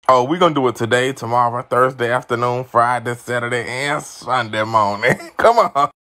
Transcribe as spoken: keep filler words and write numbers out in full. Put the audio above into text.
Oh, we're gonna do it today, tomorrow, Thursday afternoon, Friday, Saturday, and Sunday morning. Come on.